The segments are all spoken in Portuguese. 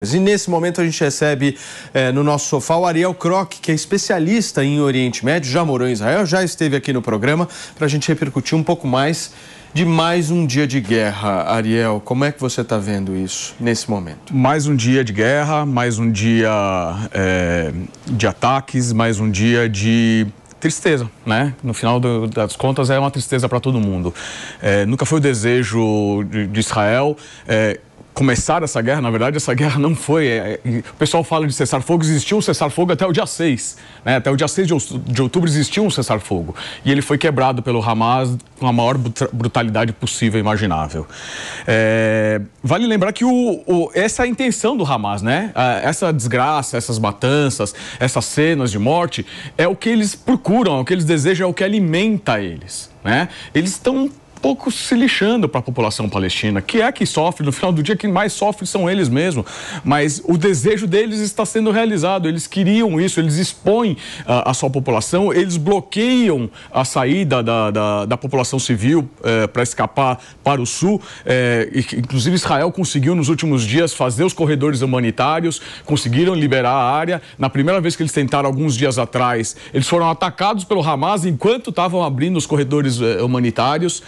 militares. E nesse momento a gente recebe no nosso sofá o Ariel Kroc, que é especialista em Oriente Médio, já morou em Israel, já esteve aqui no programa, para a gente repercutir um pouco mais de mais um dia de guerra. Ariel, como é que você está vendo isso nesse momento? Mais um dia de guerra, mais um dia de ataques, mais um dia de tristeza, né? No final das contas é uma tristeza para todo mundo. Nunca foi o desejo de Israel começar essa guerra. Na verdade, essa guerra não foi... o pessoal fala de cessar-fogo, existiu um cessar-fogo até o dia 6. Né? Até o dia 6 de outubro existiu um cessar-fogo. E ele foi quebrado pelo Hamas com a maior brutalidade possível e imaginável. Vale lembrar que essa é a intenção do Hamas, né? Essa desgraça, essas matanças, essas cenas de morte, é o que eles procuram, é o que eles desejam, é o que alimenta eles, né? Eles estão pouco se lixando para a população palestina, que é que sofre, no final do dia, quem mais sofre são eles mesmos, mas o desejo deles está sendo realizado, eles queriam isso, eles expõem a sua população, eles bloqueiam a saída da população civil para escapar para o sul, inclusive Israel conseguiu nos últimos dias fazer os corredores humanitários, conseguiram liberar a área. Na primeira vez que eles tentaram, alguns dias atrás, eles foram atacados pelo Hamas enquanto estavam abrindo os corredores humanitários.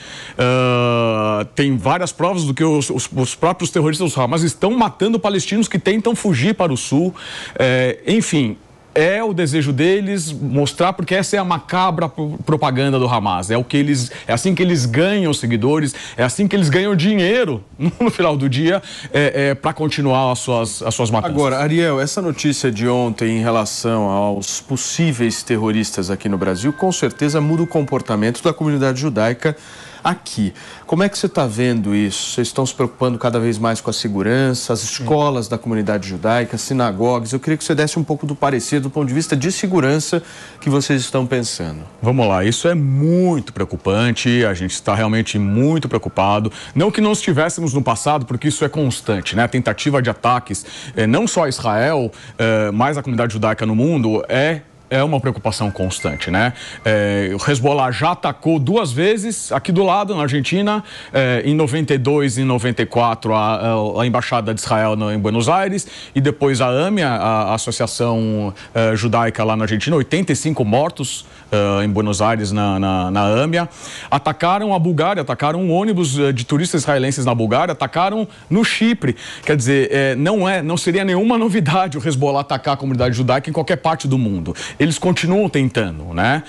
Tem várias provas do que os próprios terroristas do Hamas estão matando palestinos que tentam fugir para o sul. Enfim, é o desejo deles mostrar, porque essa é a macabra propaganda do Hamas. É assim que eles ganham seguidores, é assim que eles ganham dinheiro no final do dia para continuar as suas matanças. Agora, Ariel, essa notícia de ontem em relação aos possíveis terroristas aqui no Brasil, com certeza muda o comportamento da comunidade judaica aqui. Como é que você está vendo isso? Vocês estão se preocupando cada vez mais com a segurança, as escolas da comunidade judaica, as sinagogas. Eu queria que você desse um pouco do parecer do ponto de vista de segurança que vocês estão pensando. Vamos lá, isso é muito preocupante, a gente está realmente muito preocupado. Não que não estivéssemos no passado, porque isso é constante, né? A tentativa de ataques, não só a Israel, mas a comunidade judaica no mundo, é uma preocupação constante, né? O Hezbollah já atacou 2 vezes aqui do lado, na Argentina, em 92 e 94 a Embaixada de Israel em Buenos Aires, e depois a AMIA, a Associação Judaica lá na Argentina, 85 mortos em Buenos Aires na AMIA. Atacaram a Bulgária, atacaram um ônibus de turistas israelenses na Bulgária, atacaram no Chipre. Quer dizer, não seria nenhuma novidade o Hezbollah atacar a comunidade judaica em qualquer parte do mundo. Eles continuam tentando, né?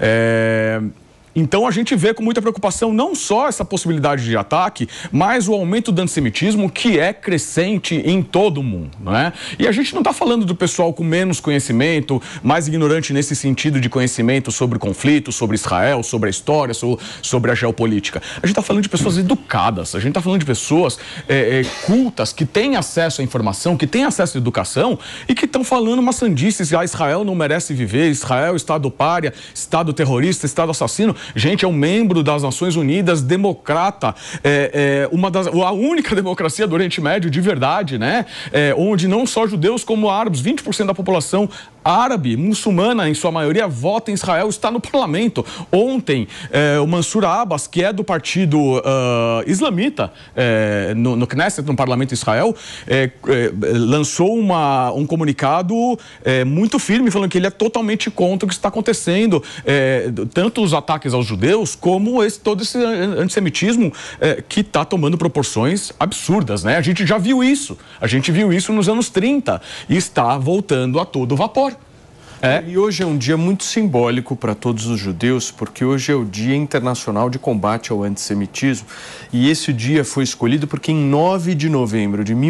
Então a gente vê com muita preocupação não só essa possibilidade de ataque, mas o aumento do antissemitismo, que é crescente em todo o mundo, né? E a gente não está falando do pessoal com menos conhecimento, mais ignorante nesse sentido de conhecimento sobre o conflito, sobre Israel, sobre a história, sobre a geopolítica. A gente está falando de pessoas educadas, a gente está falando de pessoas cultas, que têm acesso à informação, que têm acesso à educação e que estão falando uma sandice: Israel não merece viver, Israel, Estado pária, Estado terrorista, Estado assassino. Gente, é um membro das Nações Unidas, democrata, a única democracia do Oriente Médio de verdade, né? Onde não só judeus como árabes, 20% da população árabe, muçulmana em sua maioria, vota em Israel, está no parlamento. Ontem, o Mansur Abbas, que é do partido islamita, no Knesset, no parlamento de Israel, lançou um comunicado muito firme, falando que ele é totalmente contra o que está acontecendo, tanto os ataques aos judeus, como todo esse antissemitismo que está tomando proporções absurdas, né? A gente já viu isso, nos anos 30 e está voltando a todo vapor. E hoje é um dia muito simbólico para todos os judeus, porque hoje é o Dia Internacional de Combate ao Antissemitismo, e esse dia foi escolhido porque em 9 de novembro de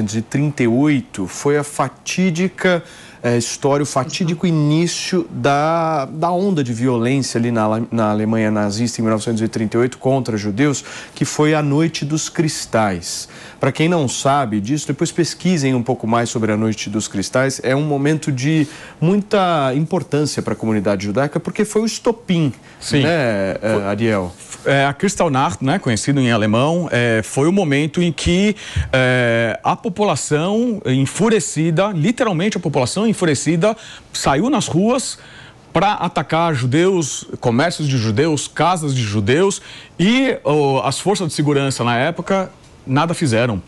1938 foi a fatídica história, o fatídico início da onda de violência ali na Alemanha nazista em 1938 contra judeus, que foi a Noite dos Cristais. Para quem não sabe disso, depois pesquisem um pouco mais sobre a Noite dos Cristais. É um momento de muita importância para a comunidade judaica, porque foi o estopim, sim, né, Ariel? A Kristallnacht, né, conhecido em alemão, foi o momento em que a população enfurecida, literalmente a população enfurecida, saiu nas ruas para atacar judeus, comércios de judeus, casas de judeus, e as forças de segurança na época nada fizeram.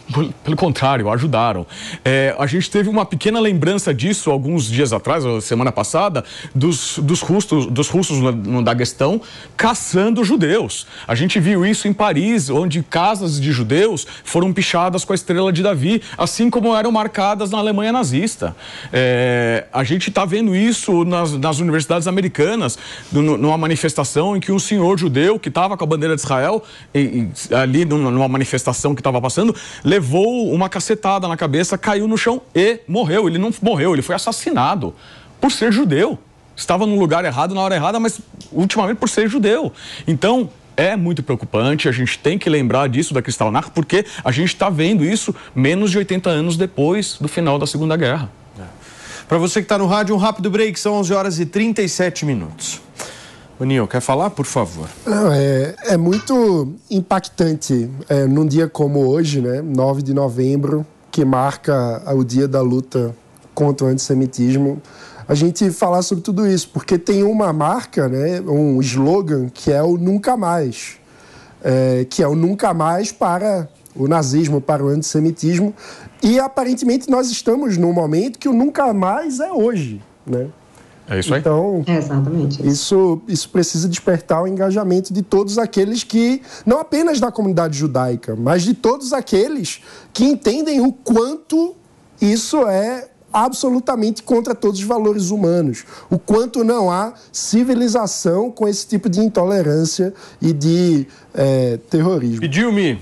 Pelo contrário, ajudaram. A gente teve uma pequena lembrança disso alguns dias atrás, semana passada, dos russos no Daguestão caçando judeus. A gente viu isso em Paris, onde casas de judeus foram pichadas com a estrela de Davi, assim como eram marcadas na Alemanha nazista. A gente está vendo isso nas universidades americanas, numa manifestação em que um senhor judeu que estava com a bandeira de Israel, ali numa manifestação que estava passando, levou uma cacetada na cabeça, caiu no chão e morreu. Ele não morreu, ele foi assassinado por ser judeu. Estava no lugar errado, na hora errada, mas ultimamente por ser judeu. Então, é muito preocupante, a gente tem que lembrar disso da Kristallnacht, porque a gente está vendo isso menos de 80 anos depois do final da Segunda Guerra. Para você que está no rádio, um rápido break, são 11 horas e 37 minutos. Nil, quer falar, por favor? É muito impactante num dia como hoje, né, 9 de novembro, que marca o dia da luta contra o antissemitismo, a gente falar sobre tudo isso, porque tem uma marca, né, um slogan que é o nunca mais, que é o nunca mais para o nazismo, para o antissemitismo, e aparentemente nós estamos num momento que o nunca mais é hoje, né? É isso aí? Então, exatamente isso precisa despertar o engajamento de todos aqueles que, não apenas da comunidade judaica, mas de todos aqueles que entendem o quanto isso é absolutamente contra todos os valores humanos, o quanto não há civilização com esse tipo de intolerância e de terrorismo. Pediu-me.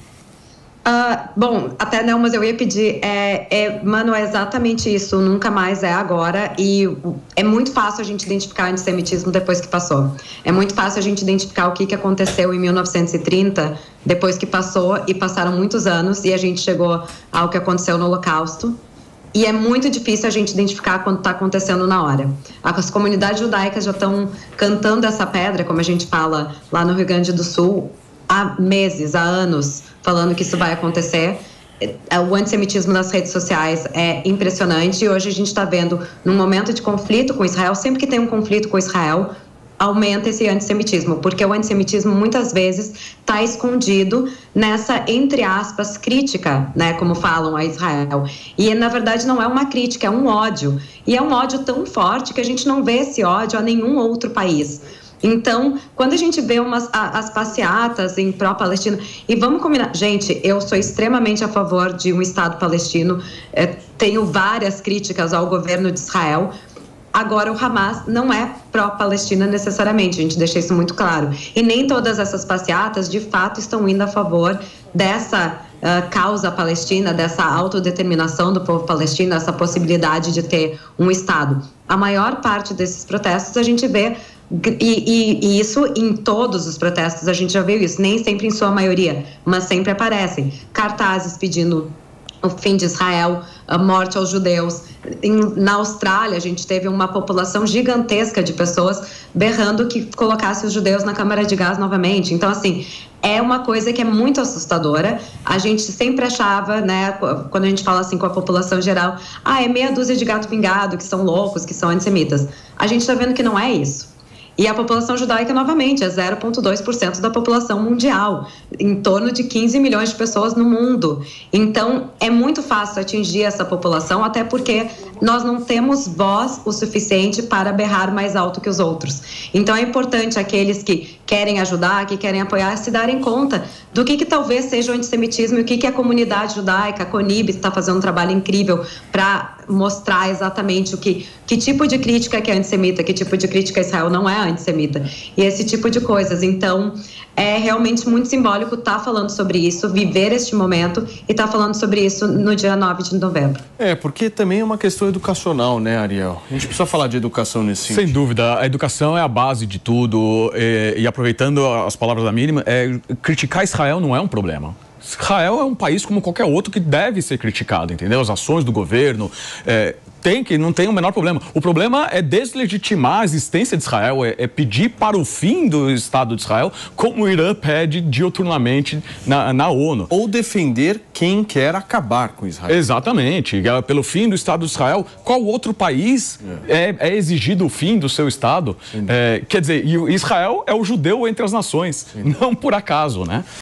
Bom, até não, mas eu ia pedir, mano, é exatamente isso, nunca mais é agora, e é muito fácil a gente identificar o antissemitismo depois que passou. É muito fácil a gente identificar o que aconteceu em 1930, depois que passou, e passaram muitos anos, e a gente chegou ao que aconteceu no Holocausto. E é muito difícil a gente identificar quando está acontecendo na hora. As comunidades judaicas já estão cantando essa pedra, como a gente fala lá no Rio Grande do Sul, há meses, há anos, falando que isso vai acontecer. O antissemitismo nas redes sociais é impressionante, e hoje a gente está vendo, num momento de conflito com Israel, sempre que tem um conflito com Israel, aumenta esse antissemitismo, porque o antissemitismo muitas vezes está escondido nessa, entre aspas, crítica, né, como falam a Israel. E na verdade não é uma crítica, é um ódio. E é um ódio tão forte que a gente não vê esse ódio a nenhum outro país. Então, quando a gente vê as passeatas em pró-Palestina, e vamos combinar, gente, eu sou extremamente a favor de um Estado palestino, tenho várias críticas ao governo de Israel. Agora, o Hamas não é pró-Palestina necessariamente, a gente deixa isso muito claro. E nem todas essas passeatas, de fato, estão indo a favor dessa causa palestina, dessa autodeterminação do povo palestino, essa possibilidade de ter um Estado. A maior parte desses protestos a gente vê, e isso em todos os protestos a gente já viu isso, nem sempre em sua maioria, mas sempre aparecem cartazes pedindo o fim de Israel, a morte aos judeus. Na Austrália, a gente teve uma população gigantesca de pessoas berrando que colocasse os judeus na câmara de gás novamente. Então, assim, é uma coisa que é muito assustadora. A gente sempre achava, né, quando a gente fala assim com a população geral, é meia dúzia de gato pingado, que são loucos, que são antissemitas. A gente está vendo que não é isso. E a população judaica, novamente, é 0,2% da população mundial, em torno de 15 milhões de pessoas no mundo. Então, é muito fácil atingir essa população, até porque nós não temos voz o suficiente para berrar mais alto que os outros. Então, é importante aqueles que querem ajudar, que querem apoiar, se darem conta do que talvez seja o antissemitismo e o que a comunidade judaica, a CONIB, está fazendo um trabalho incrível para mostrar exatamente que tipo de crítica que é antissemita, que tipo de crítica a Israel não é antissemita, e esse tipo de coisas. Então, é realmente muito simbólico estar falando sobre isso, viver este momento e estar falando sobre isso no dia 9 de novembro. Porque também é uma questão educacional, né, Ariel? A gente precisa falar de educação nesse sentido. Sem dúvida, a educação é a base de tudo, e aproveitando as palavras da Miriam, criticar Israel não é um problema. Israel é um país como qualquer outro que deve ser criticado, entendeu? As ações do governo, não tem o menor problema. O problema é deslegitimar a existência de Israel, pedir para o fim do Estado de Israel, como o Irã pede diuturnamente na ONU. Ou defender quem quer acabar com Israel. Exatamente. Pelo fim do Estado de Israel, qual outro país é exigido o fim do seu Estado? Quer dizer, Israel é o judeu entre as nações, não por acaso, né?